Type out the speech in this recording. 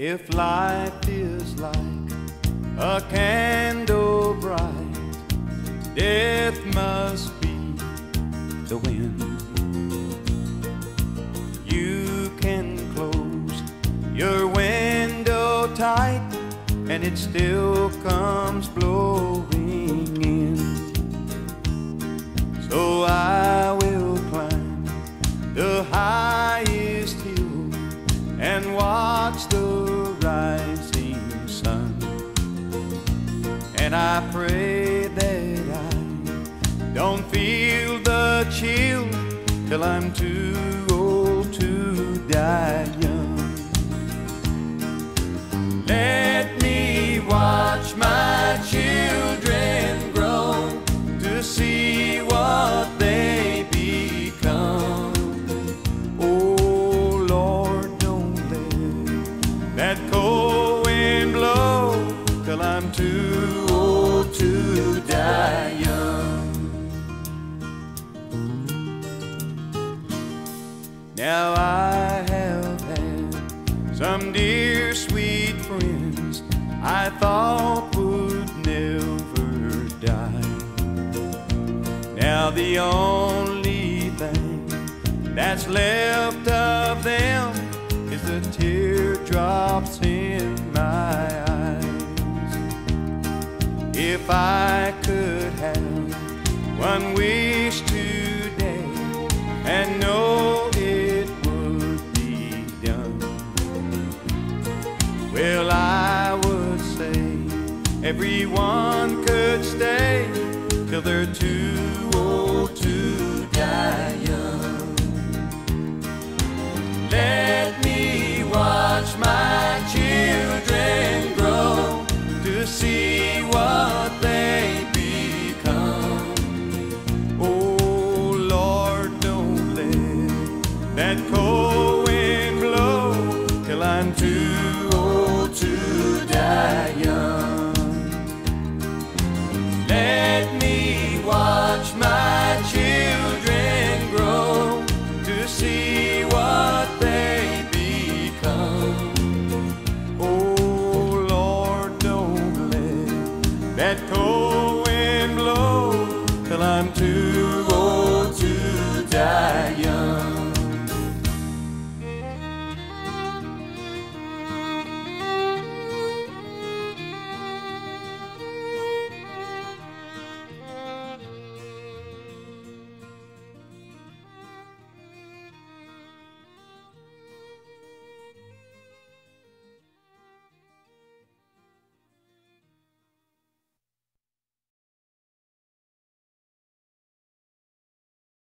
If life is like a candle bright, death must be the wind. You can close your window tight, and it still comes blowing in. So I will climb the highest hill and watch the rising sun. And I pray that I don't feel the chill till I'm too old to die young. Let me watch my children grow to see what they become. Oh Lord, don't let that cold wind blow till I'm too old to die young. Now I have had some dear sweet friends I thought would never die. Now the only thing that's left of them is the teardrops in my eyes. If I could have one wish today and know it would be done, well, I would say everyone could stay till they're too